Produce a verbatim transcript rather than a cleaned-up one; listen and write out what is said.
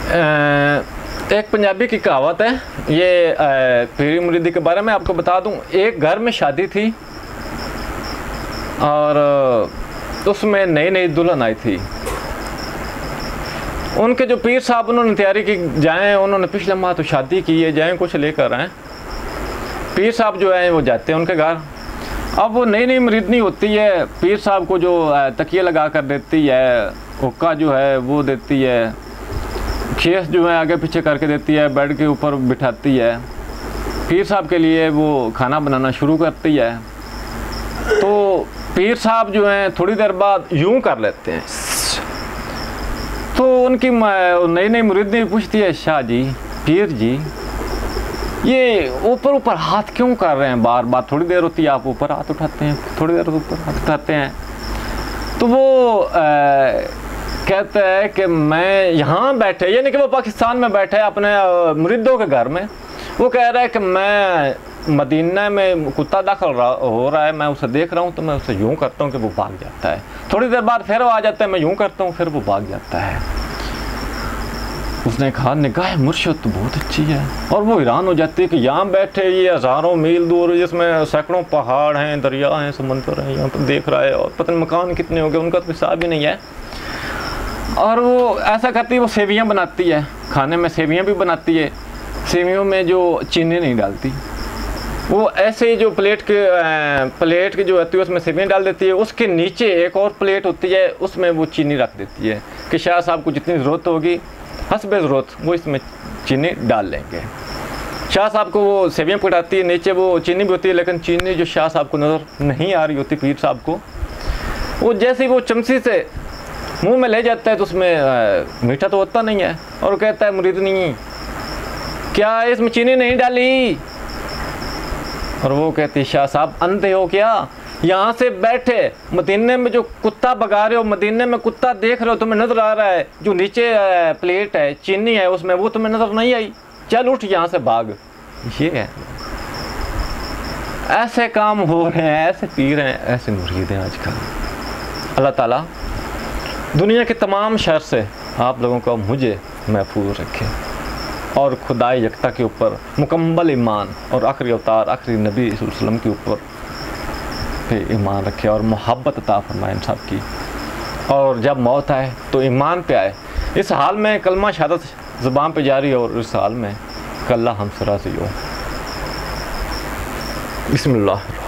एक पंजाबी की कहावत है, ये पीरी मुरीदी के बारे में आपको बता दूं। एक घर में शादी थी और उसमें नई नई दुल्हन आई थी। उनके जो पीर साहब, उन्होंने तैयारी की, जाएं, उन्होंने पिछले माह तो शादी की है, जाएं कुछ लेकर आएँ। पीर साहब जो है वो जाते हैं उनके घर। अब वो नई नई मुरीदनी होती है, पीर साहब को जो तकिया लगा कर देती है, हुक्का जो है वो देती है, खेस जो है आगे पीछे करके देती है, बेड के ऊपर बिठाती है, पीर साहब के लिए वो खाना बनाना शुरू करती है। तो पीर साहब जो हैं थोड़ी देर बाद यूं कर लेते हैं। तो उनकी नई नई मुरीदनी पूछती है, शाह जी, पीर जी, ये ऊपर ऊपर हाथ क्यों कर रहे हैं बार बार? थोड़ी देर होती है आप ऊपर हाथ उठाते हैं, थोड़ी देर ऊपर हाथ उठाते हैं। तो वो आ, कहता है कि मैं यहाँ बैठे, यानी कि वो पाकिस्तान में बैठे है अपने मुरीदों के घर में। वो कह रहा है कि मैं मदीना में कुत्ता दाखिल हो रहा है, मैं उसे देख रहा हूँ, तो मैं उसे यूँ करता हूँ कि वो भाग जाता है। थोड़ी देर बाद फिर वो आ जाता है, मैं यूँ करता हूँ, फिर वो भाग जाता है। उसने कहा, निगाह मुर्शिद तो बहुत अच्छी है। और वो हैरान हो जाती है कि यहाँ बैठे ये हज़ारों मील दूर, जिसमें सैकड़ों पहाड़ हैं, दरिया हैं, समंदर हैं, यहाँ पर देख रहा है, और पता नहीं मकान कितने हो गए, उनका तो हिसाब ही नहीं है। और वो ऐसा करती है, वो सेवियाँ बनाती है, खाने में सेवियाँ भी बनाती है। सेवियों में जो चीनी नहीं डालती, वो ऐसे ही जो प्लेट के प्लेट की जो होती है उसमें सेवियाँ डाल देती है। उसके नीचे एक और प्लेट होती है, उसमें वो चीनी रख देती है कि शाह साहब को जितनी ज़रूरत होगी हस्बे ज़रूरत वो इसमें चीनी डाल लेंगे। शाह साहब को वो सेवियाँ पकड़ाती है, नीचे वो चीनी भी होती है, लेकिन चीनी जो शाह साहब को नज़र नहीं आ रही होती पीर साहब को। वो जैसे ही वो चमची से मुंह में ले जाता है तो उसमें आ, मीठा तो होता नहीं है। और कहता है, मुरीदनी, क्या इसमें चीनी नहीं डाली? और वो कहती, शाह साहब अंधे हो क्या? यहाँ से बैठे मदीने में जो कुत्ता भगा रहे हो, मदीने में कुत्ता देख रहे हो, तुम्हें नज़र आ रहा है, जो नीचे प्लेट है चीनी है उसमें, वो तुम्हें नज़र नहीं आई? चल उठ यहाँ से भाग। ये है, ऐसे काम हो रहे हैं, ऐसे पीर हैं, ऐसे मुरीद हैं आजकल। अल्लाह ताला दुनिया के तमाम शर से आप लोगों को, मुझे महफूज रखे और खुदाई यकता के ऊपर मुकम्मल ईमान और आखिरी अवतार आखिरी नबी सल्लल्लाहु अलैहि वसल्लम के ऊपर पे ईमान रखे और मोहब्बत अता फरमाए इन सब की। और जब मौत आए तो ईमान पे आए। इस हाल में कलमा शहादत ज़ुबान पे जारी हो, और इस हाल में कल्ला हम से राज़ी हो। बिस्मिल्लाह।